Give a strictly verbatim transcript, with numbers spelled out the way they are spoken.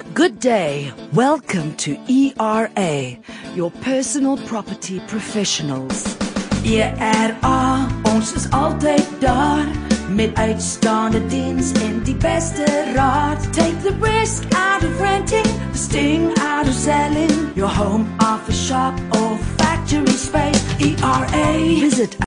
Good day. Welcome to E R A, your personal property professionals. E R A, ons is altyd daar met uitstaande diens en die beste raad. Take the risk out of renting, the sting out of selling your home, office, shop or factory space. E R A. Visit